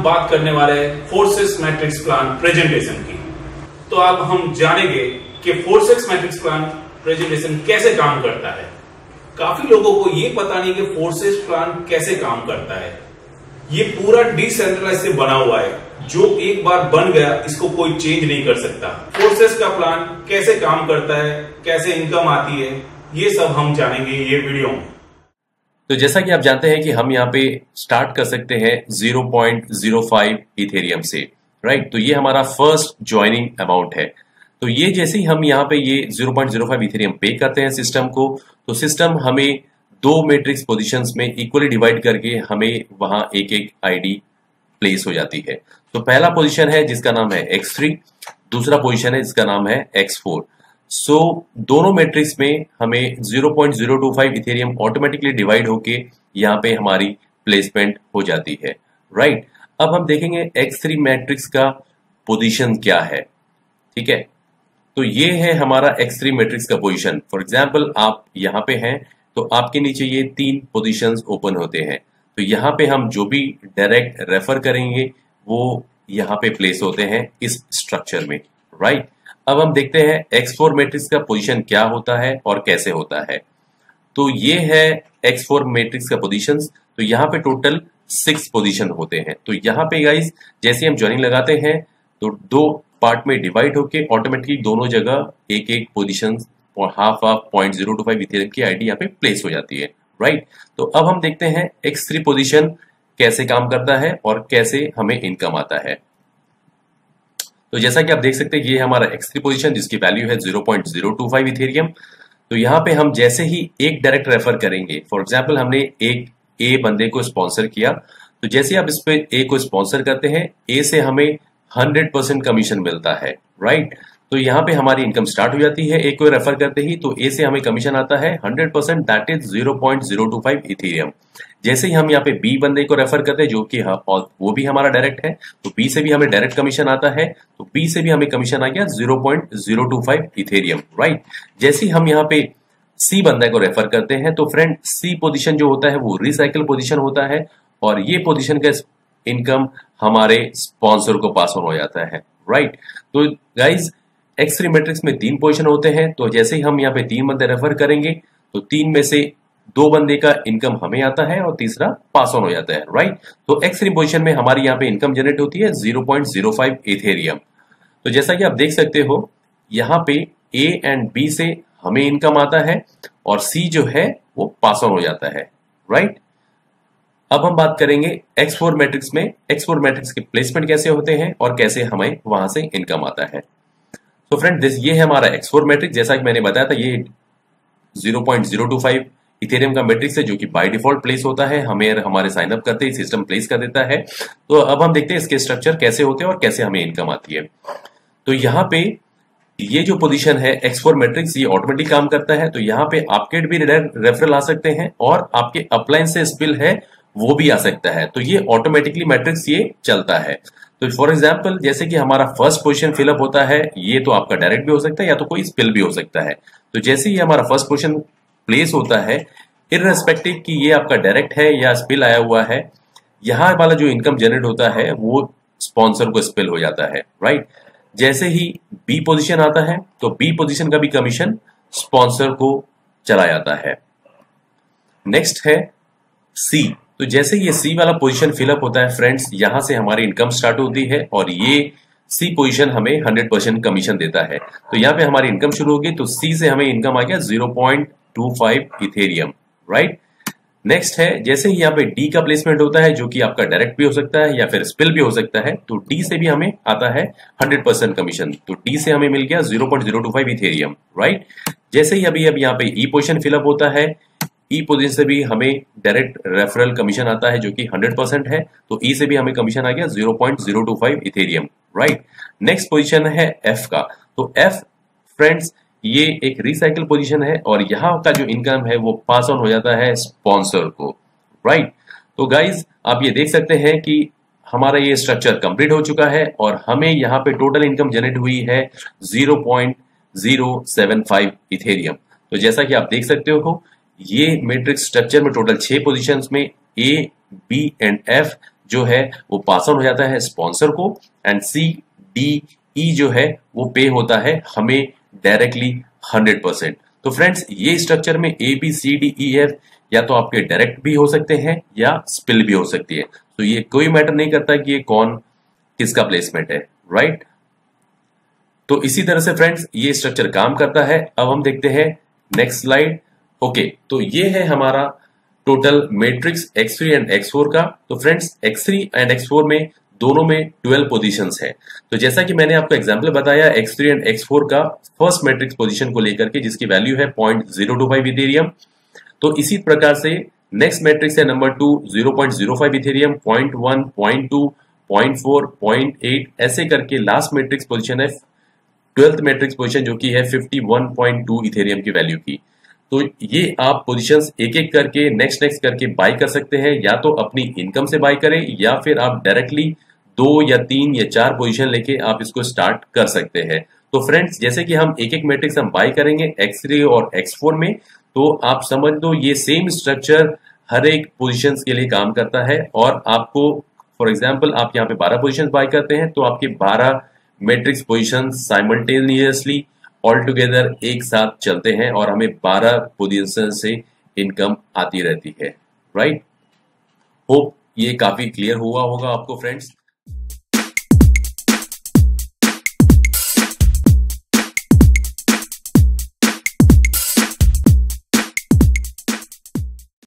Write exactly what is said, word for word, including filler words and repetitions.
बात करने वाले हैं फोर्सेस मैट्रिक्स प्लान प्रेजेंटेशन की। तो अब हम जानेंगे कि फोर्सेस मैट्रिक्स प्लान प्रेजेंटेशन कैसे काम करता है। काफी लोगों को ये पता नहीं कि फोर्सेस प्लान कैसे काम करता है। ये पूरा डिसेंट्रलाइज से बना हुआ है, जो एक बार बन गया इसको कोई चेंज नहीं कर सकता। फोर्सेस का प्लान कैसे काम करता है, कैसे इनकम आती है, ये सब हम जानेंगे ये वीडियो में। तो जैसा कि आप जानते हैं कि हम यहाँ पे स्टार्ट कर सकते हैं zero point zero five Ethereum से, राइट। तो ये हमारा फर्स्ट ज्वाइनिंग अमाउंट है। तो ये जैसे ही हम यहाँ पे ये zero point zero five Ethereum पे करते हैं सिस्टम को, तो सिस्टम हमें दो मैट्रिक्स पोजीशंस में इक्वली डिवाइड करके हमें वहां एक एक आईडी प्लेस हो जाती है। तो पहला पोजीशन है जिसका नाम है एक्स थ्री, दूसरा पोजीशन है जिसका नाम है एक्स फोर। सो so, दोनों मैट्रिक्स में हमें zero point zero two five Ethereum automatically divide होके यहाँ पे हमारी प्लेसमेंट हो जाती है, राइट। अब हम देखेंगे एक्स थ्री मैट्रिक्स का पोजीशन क्या है, ठीक है। तो ये है हमारा एक्स थ्री मैट्रिक्स का पोजीशन। फॉर एग्जांपल आप यहाँ पे हैं तो आपके नीचे ये तीन पोजीशंस ओपन होते हैं। तो यहाँ पे हम जो भी डायरेक्ट रेफर करेंगे वो यहाँ पे प्लेस होते हैं इस स्ट्रक्चर में, राइट। अब हम देखते हैं एक्स फोर मैट्रिक्स का पोजीशन क्या होता है और कैसे होता है। तो ये है एक्स फोर मैट्रिक्स का पोजीशंस। तो यहाँ पे टोटल सिक्स पोजीशन होते हैं। तो यहाँ पे गाइस जैसे हम ज्वाइनिंग लगाते हैं तो दो पार्ट में डिवाइड होके ऑटोमेटिकली दोनों जगह एक एक पोजीशन और half half point zero two five Ethereum की आईडी यहाँ पे प्लेस हो जाती है, राइट। तो अब हम देखते हैं एक्स थ्री पोजीशन कैसे काम करता है और कैसे हमें इनकम आता है। तो जैसा कि आप देख सकते हैं ये हमारा एक्स थ्री पोजीशन जिसकी वैल्यू है zero point zero two five Ethereum. तो यहाँ पे हम जैसे ही एक डायरेक्ट रेफर करेंगे, फॉर एग्जांपल हमने एक ए बंदे को स्पॉन्सर किया, तो जैसे आप इस पे ए को स्पॉन्सर करते हैं, ए से हमें हंड्रेड परसेंट कमीशन मिलता है, राइट। तो यहाँ पे हमारी इनकम स्टार्ट हो जाती है ए को रेफर करते ही। तो ए से हमें कमीशन आता है hundred percent, that is zero point zero two five Ethereum. जैसे ही हम यहाँ पे बी बंदे को रेफर करते हैं जो कि वो भी हमारा डायरेक्ट है, तो बी से भी हमें डायरेक्ट कमीशन आता है। तो बी से भी हमें कमीशन आ गया zero point zero two five Ethereum, right. जैसे ही हम यहाँ पे सी बंदे को रेफर करते हैं तो फ्रेंड सी पोजीशन जो होता है वो रिसाइकल पोजीशन होता है और ये पोजीशन का इनकम हमारे स्पॉन्सर को पास ऑन हो जाता है, राइट। तो गाइज एक्स थ्री मैट्रिक्स में तीन पोजीशन होते हैं। तो जैसे ही हम यहाँ पे तीन बंदे रेफर करेंगे तो तीन में से दो बंदे का इनकम हमें आता है और तीसरा पास ऑन हो जाता है, राइट। तो एक्स थ्री पोजीशन में हमारी यहाँ पे इनकम जनरेट होती है zero point zero five Ethereum. तो जैसा कि आप देख सकते हो यहाँ पे ए एंड बी से हमें इनकम आता है और सी जो है वो पास ऑन हो जाता है, राइट। अब हम बात करेंगे एक्स फोर मैट्रिक्स में एक्स फोर मैट्रिक्स के प्लेसमेंट कैसे होते हैं और कैसे हमें वहां से इनकम आता है। तो फ्रेंड दिस ये है हमारा एक्स फोर मैट्रिक्स। जैसा कि मैंने बताया था ये zero point zero two five Ethereum का मैट्रिक्स है जो कि बाय डिफॉल्ट प्लेस होता है। हमें हमारे साइन अप करते ही सिस्टम प्लेस कर देता है। तो अब हम देखते हैं इसके स्ट्रक्चर कैसे होते हैं और कैसे हमें इनकम आती है। तो यहाँ पे ये जो पोजीशन है एक्स फोर मैट्रिक्स ये ऑटोमेटिक काम करता है। तो यहाँ पे आपके भी रेफरल आ सकते हैं और आपके अप्लायंसेस बिल है वो भी आ सकता है। तो ये ऑटोमेटिकली मैट्रिक्स ये चलता है। तो फॉर एग्जांपल जैसे कि हमारा फर्स्ट पोजीशन फिलअप होता है, ये तो आपका डायरेक्ट भी हो सकता है या तो कोई स्पिल भी हो सकता है। तो जैसे ही हमारा फर्स्ट पोजीशन प्लेस होता है, इररेस्पेक्टिव कि ये आपका डायरेक्ट है या स्पिल आया हुआ है, यहाँ वाला जो इनकम जनरेट होता है वो स्पॉन्सर को स्पिल हो जाता है, राइट। जैसे ही बी पोजीशन आता है तो बी पोजीशन का भी कमीशन स्पॉन्सर को चला जाता है। नेक्स्ट है सी। तो जैसे ये सी वाला पोजीशन फिलअप होता है फ्रेंड्स, यहां से हमारी इनकम स्टार्ट होती है और ये सी पोजीशन हमें हंड्रेड परसेंट कमीशन देता है। तो यहाँ पे हमारी इनकम शुरू होगी। तो सी से हमें इनकम आ गया zero point two five Ethereum, right. Next है जैसे ही यहाँ पे डी का प्लेसमेंट होता है जो कि आपका डायरेक्ट भी हो सकता है या फिर स्पिल भी हो सकता है। तो डी से भी हमें आता है हंड्रेड परसेंट कमीशन। तो डी से हमें मिल गया zero point zero two five Ethereum, right. जैसे ही अभी अब यहाँ पे ई पोजीशन फिलअप होता है, ई पोजीशन से भी हमें डायरेक्ट रेफरल कमीशन आता है जो कि हंड्रेड परसेंट है। तो ई से भी हमें कमीशन आ गया zero point zero two five Ethereum, right. Next position है एफ का। तो एफ फ्रेंड्स ये एक रिसाइकल पोजीशन है और यहाँ का जो इनकम है वो पास ऑन हो जाता है स्पॉन्सर को, राइट। तो गाइज आप ये देख सकते हैं कि हमारा ये स्ट्रक्चर कंप्लीट हो चुका है और हमें यहाँ पे टोटल इनकम जनरेट हुई है zero point zero seven five Ethereum. तो जैसा कि आप देख सकते हो ये मैट्रिक्स स्ट्रक्चर में टोटल छह पोजीशंस में ए, बी एंड एफ जो है वो पास ऑन हो जाता है स्पॉन्सर को, एंड सी डी ई जो है वो पे होता है हमें डायरेक्टली हंड्रेड परसेंट। तो फ्रेंड्स ये स्ट्रक्चर में A B C D E F या तो आपके डायरेक्ट भी हो सकते हैं या स्पिल भी हो सकती है, तो ये कोई मैटर नहीं करता कि ये कौन किसका प्लेसमेंट है, राइट। तो इसी तरह से फ्रेंड्स ये स्ट्रक्चर काम करता है। अब हम देखते हैं नेक्स्ट स्लाइड। ओके, तो ये है हमारा total matrix X three and X four का। तो friends X three and X four में दोनों में ट्वेल्व पोजीशंस है। तो जैसा कि मैंने आपको एग्जांपल बताया X three and X four का फर्स्ट मैट्रिक्स पोजीशन को लेकर के, जिसकी वैल्यू है point zero two five Ethereum. तो इसी प्रकार से नेक्स्ट मैट्रिक्स है number two zero point zero five Ethereum, point one, point two, point four, point eight, ऐसे करके लास्ट मैट्रिक्स पोजीशन है ट्वेल्थ मैट्रिक्स पोजीशन जो कि है fifty one point two Ethereum की वैल्यू की। तो ये आप पोजीशंस एक एक करके नेक्स्ट नेक्स्ट करके बाय कर सकते हैं, या तो अपनी इनकम से बाय करें या फिर आप डायरेक्टली दो या तीन या चार पोजीशन लेके आप इसको स्टार्ट कर सकते हैं। तो फ्रेंड्स जैसे कि हम एक एक मैट्रिक्स हम बाय करेंगे एक्स थ्री और एक्स फोर में, तो आप समझ दो ये सेम स्ट्रक्चर हर एक पोजीशंस के लिए काम करता है। और आपको फॉर एग्जांपल आप यहाँ पे बारह पोजीशंस बाय करते हैं तो आपके बारह matrix positions simultaneously all together एक साथ चलते हैं और हमें बारह पोजीशन से इनकम आती रहती है, राइट। होप ये काफी क्लियर हुआ होगा आपको फ्रेंड्स।